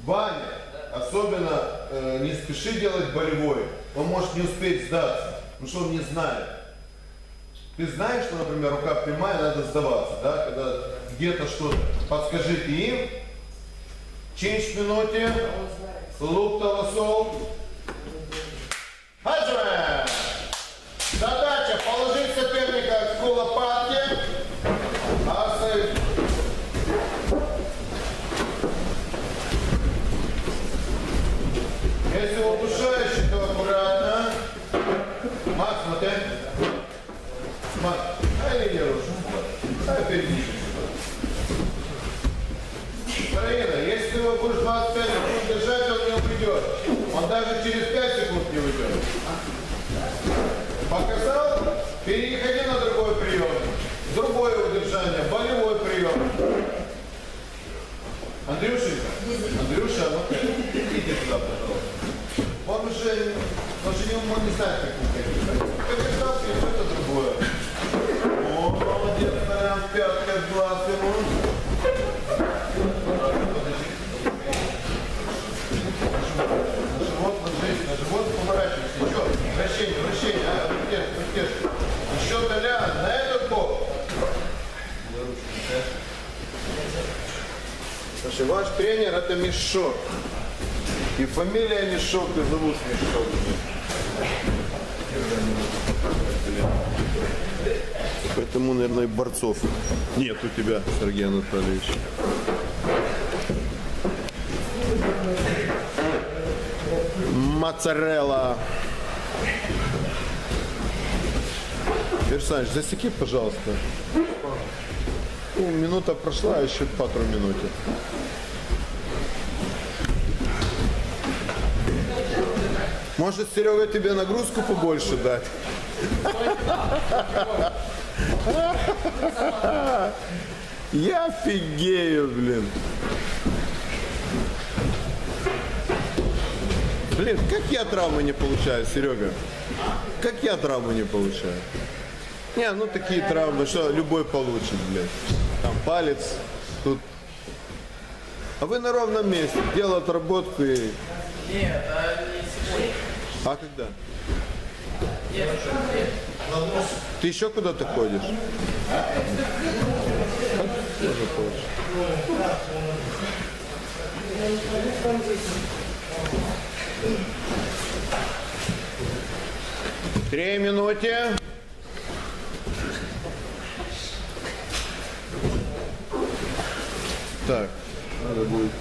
Ваня, особенно не спеши делать болевой, он может не успеть сдаться, потому что он не знает. Ты знаешь, что, например, рука прямая, надо сдаваться, да? Когда где-то что-то, подскажите им. Change минуте. Лук толосол. Хаджиме! Задача положить соперника к лопатке. Асы. Если удушающий, то аккуратно. Макс, смотри. Макс, ай, не рушим. Ай, перейди сюда. Карина, если ты его будешь 25 секунд держать, он не уйдет. Он даже через 5 секунд не уйдет. Показал? Переходи на другой прием. Другое удержание, болевой прием. Андрюшенька, Андрюша, ну идите туда, пожалуйста. Он уже не знает, как уходить. Показал, и что-то другое. О, молодец, прям пятка в глаз ему. На живот поворачивайся. Еще, вращение, вытяжка. Еще Толян, на этот бок. Слушай, ваш тренер это Мешок. И фамилия Мешок, и зовут Мешок. Поэтому, наверное, борцов нет у тебя, Сергей Анатольевич. Моцарелла. Персонаж, засеки, пожалуйста. Ну, минута прошла, еще пару минут. Может, Серега, тебе нагрузку побольше дать? Я офигею, блин. Блин, как я травмы не получаю, Серега? Как я травмы не получаю? Не, ну такие травмы, что любой получит, блин. Там палец, тут. А вы на ровном месте, делал отработку и... Нет, а не сегодня. А когда? Нет. Ты еще куда-то ходишь? Тоже хочешь. 3 минуты. Так, надо будет.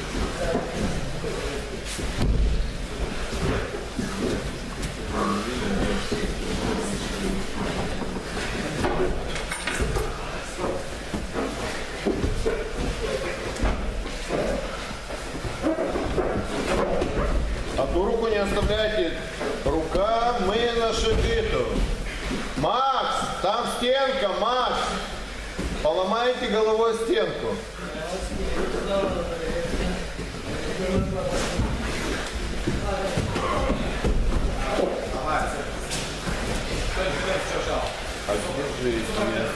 А ту руку не оставляйте. Рука, мы на шипиту. Макс, там стенка, Макс. Поломайте головой стенку. А где же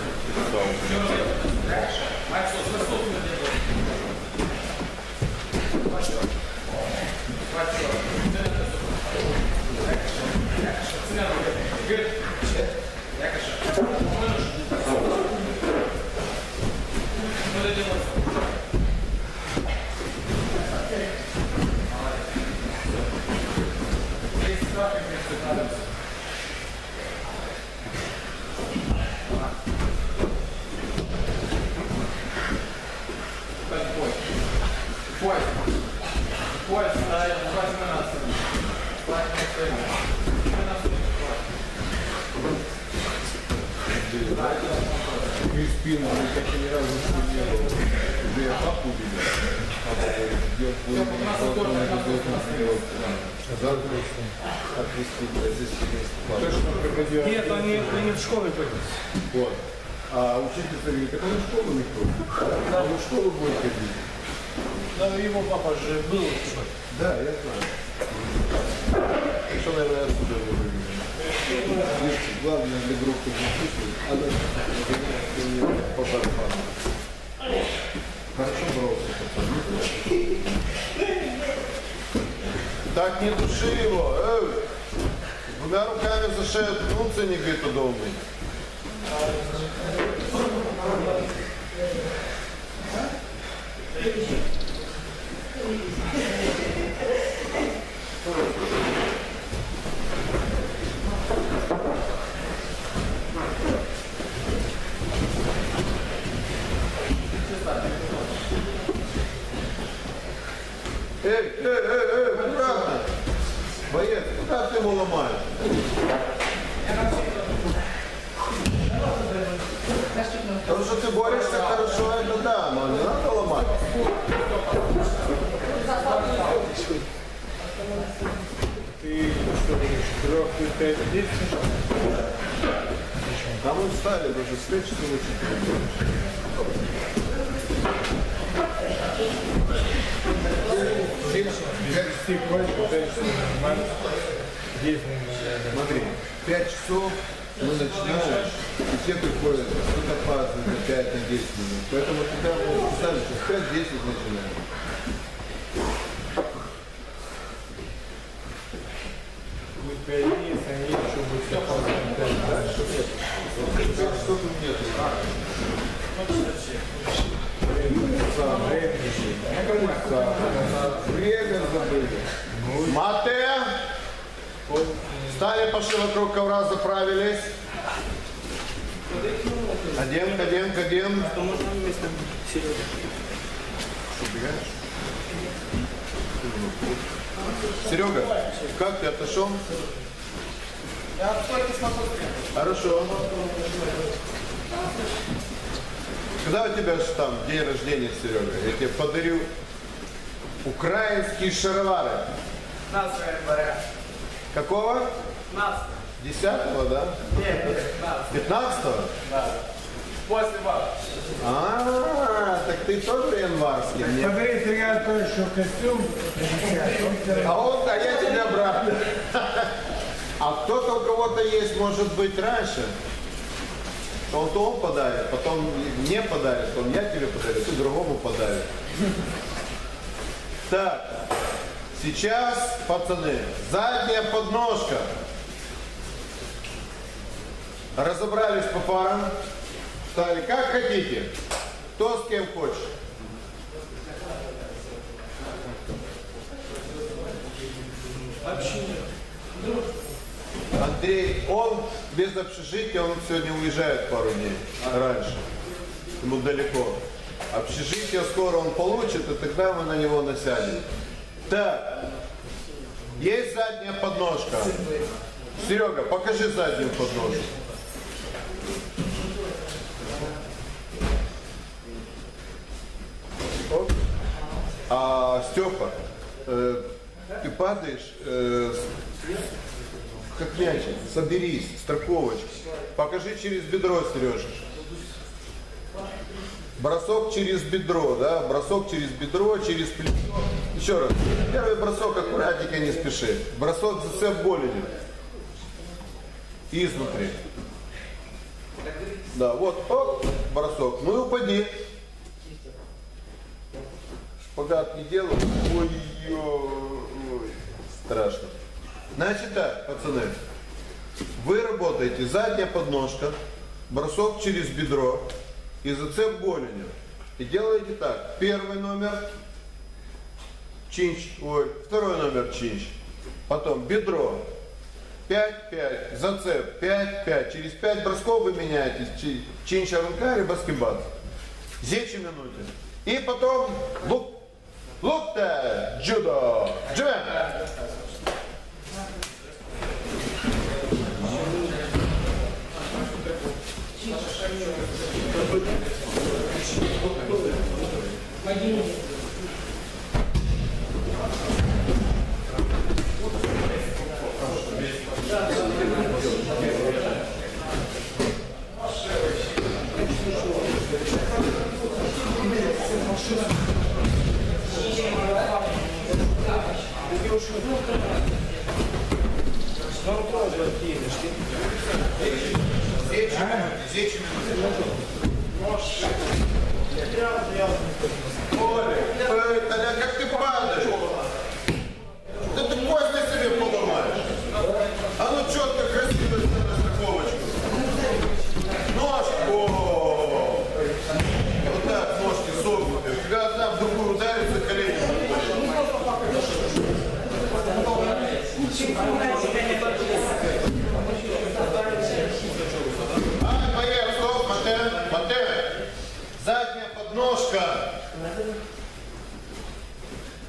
и спину, как ни разу не было. Где я папу видел, Нет, они в школе ходят. Вот. А учитель говорит, так он в школу не ходит. Да, он в школу будет ходить. Да, его папа же был в школе. Да, я знаю. Что, наверное, отсюда выглядит. Главное для группы не слышать, а по барабану. Хорошо боролся, пацан. Так не души его. Двумя руками за шею ткнуться не бит удобный. Аккуратно. Боец, куда ты его ломаешь? То, что ты борешься хорошо, это да, но не надо ломать. Ты что говоришь, 3-5 действий? Там мы встали, даже встречи с учителем. Смотри, 5 часов мы начинаем, и все приходят, кто-то опаздывает на 5 на 10 минут. Поэтому когда мы писали, что 5-10 начинаем. Будет 5 дней, если они еще будут опаздывать 5 дальше. 5 часов нет. Время забыли. Мате! Встали, пошли вокруг ковра, заправились. Ходим. Что можно вместо Сереги? Что, бегаешь? Серега, как ты отошел? Я в стойке смотрю. Хорошо. Когда у тебя же там день рождения, Серега, я тебе подарю украинские шаровары. 15 января. Какого? 15. 10-го, да? Нет, 15. 15-го? Да. После вас. Так ты тоже январский? Нет. Смотрите, я только костюм. А я тебе обратно. А кто-то у кого-то есть, может быть, раньше. То он подарит, потом мне подарит, потом я тебе подарю, ты другому подарит. Так, сейчас, пацаны, задняя подножка. Разобрались по парам. Встали, как хотите. Кто с кем хочет. Андрей, он без общежития, он сегодня уезжает пару дней раньше. Ему далеко. Общежитие скоро он получит, и тогда мы на него насядем. Так, есть задняя подножка. Серега, покажи заднюю подножку. Степа, ты падаешь, как мячик, соберись, страховочка. Покажи через бедро, Сережа. Бросок через бедро, да? Бросок через бедро, через плечо. Еще раз. Первый бросок аккуратненько, не спеши. Бросок зацеп голенью. Изнутри. Да, вот, оп, бросок. Ну и упади. Шпагат не делай. Ой-ой-ой. Страшно. Значит так, пацаны. Вы работаете задняя подножка, бросок через бедро и зацеп голенью. И делаете так. Первый номер чинч, второй номер чинч. Потом бедро 5-5, зацеп 5-5. Через 5 бросков вы меняетесь. Чинч арункари, баскетбол. 10 минут. И потом лукта, джудо, джем. Оля, как ты падаешь? Да ты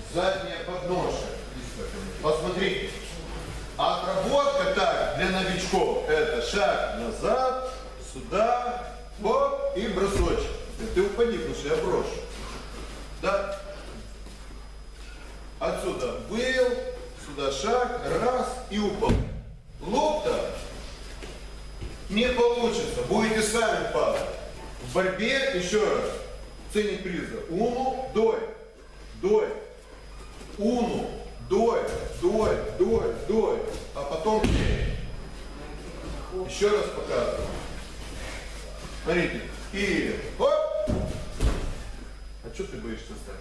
задняя подножка. Посмотрите. Отработка так для новичков. Это шаг назад, сюда, хоп и бросочек. Ты упади, потому что я брошу. Да? Отсюда вывел, сюда шаг, раз и упал. Лопта не получится, будете сами падать. В борьбе, еще раз, ценник приза. Уну, дой, дой. Уну, дой, дой, дой, дой. А потом еще раз показываю. Смотрите. И хоп. А что ты боишься стать?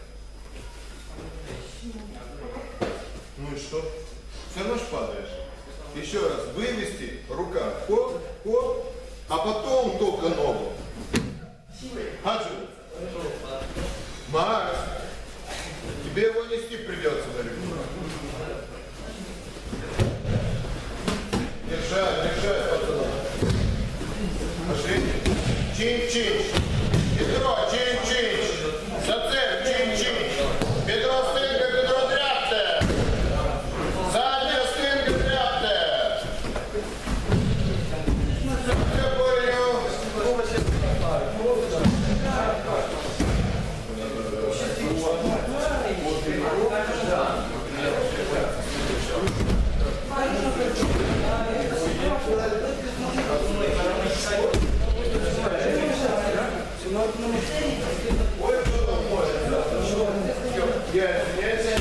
Ну и что? Все равно ж падаешь. Еще раз вывести, рука, хоп, хоп, а потом только ногу. Хаджи, Макс, тебе его нести придется далеко. Держать, держать, пацаны. Пошли. Чин-чин. Бедро, чин-чин. Зацеп, чин-чин. Бедро, стенка, бедро, тряпте. Задняя стенка, тряпте. Я понял. Ой, что там может? Я извиняюсь.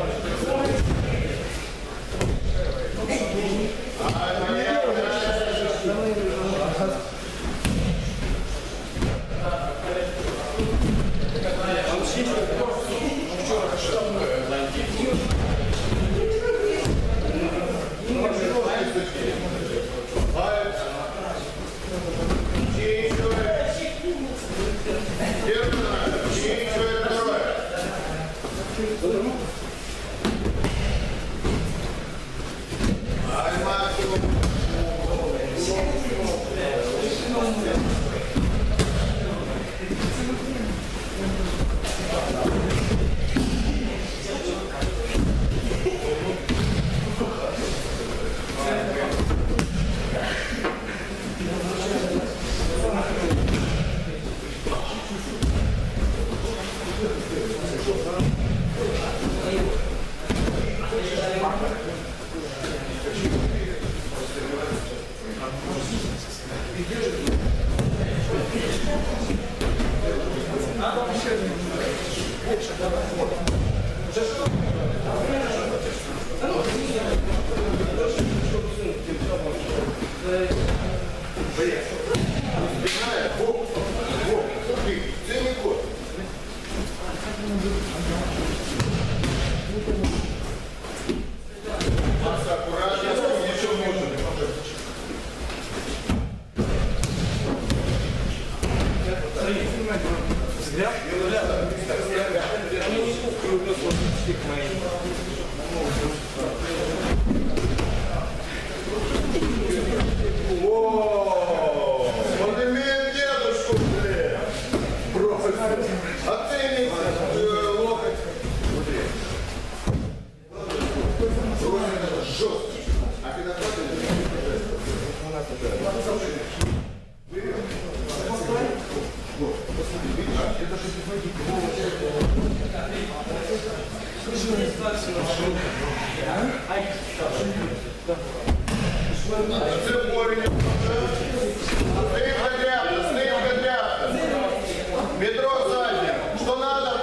Бедро заднее. Что надо?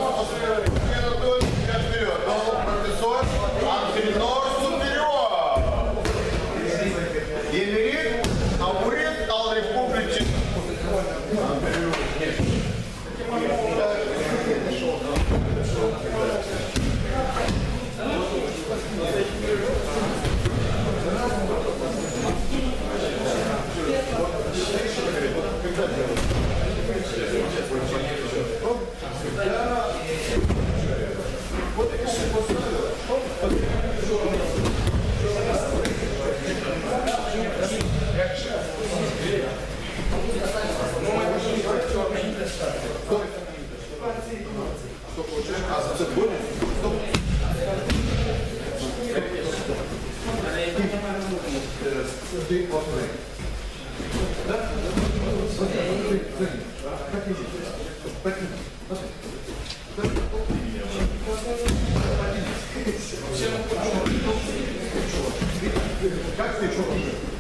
Вперед. Профессор. Антенор супериор. Емерит. Аурит. Алрепубличи. Что получаешь? А, зацеп будет? Стоп. Ты острый. Да? Как ты что?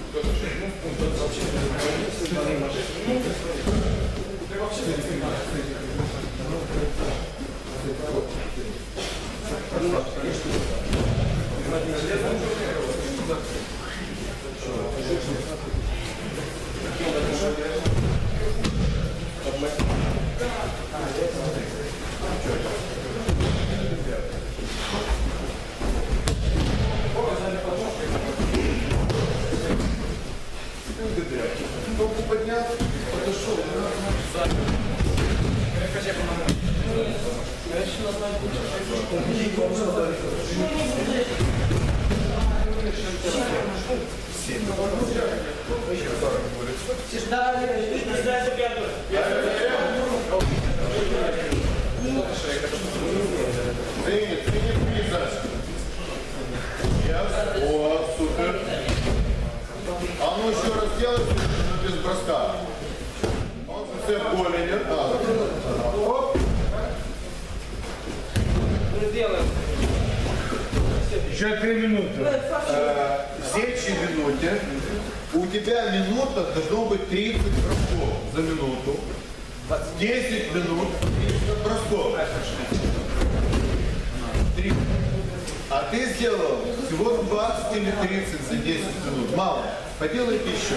Руку поднял, подошел. О, супер. А ну еще раз делай, но без броска. Он все голени. Оп. Еще 3 минуты. В следующей минуте у тебя минута должно быть 30 бросков за минуту. 10 минут 30 бросков. 30. А ты сделал всего 20 или 30 за 10 минут. Мало. Поделайте еще.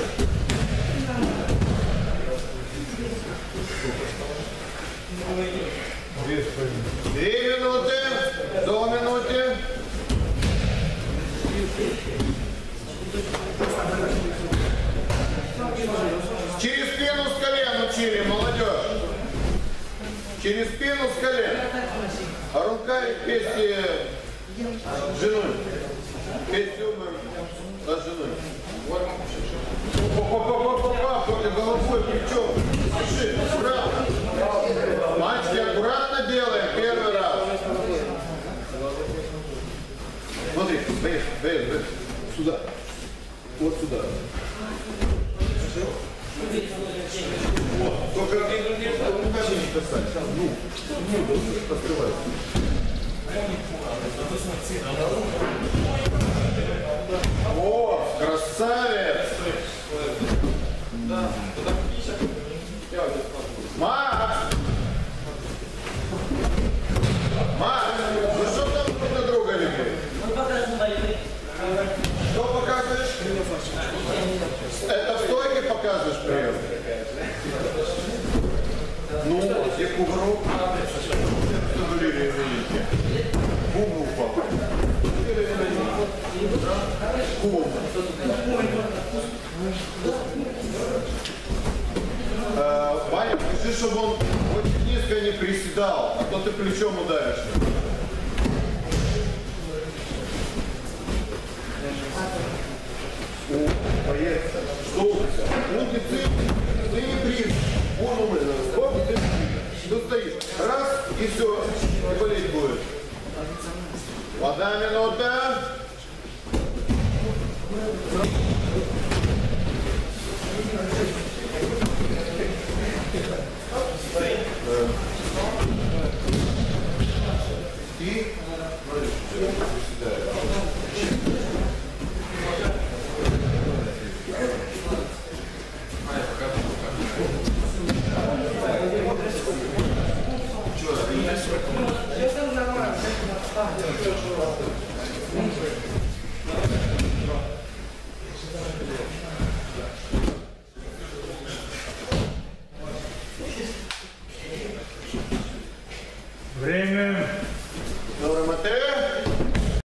Две минуты. До минуты. Через спину с колен учили, молодежь. Через спину с колен. А рука вместе с женой. Вместе с женой. Только головой, плечом. Слушай, аккуратно. Мальчики, аккуратно делаем первый раз. Смотри, поехали. Сюда. Вот сюда. Вот. Только руками не касайся. Ну, открывай. О, красавец! Макс! Макс, ну что там друг на друга лепит? Что показываешь? Это в стойке показываешь прием? Ну, я кувырок. Бум упал. Бум. Ваня, скажи, чтобы он очень низко не приседал, а то ты плечом ударишь. Поехали. Что у тебя? Ты не приз. Вон умы. Оп, ты тут стоишь. Раз, и все. И болеть будет. 1 минута. И Время. Добрый Матео.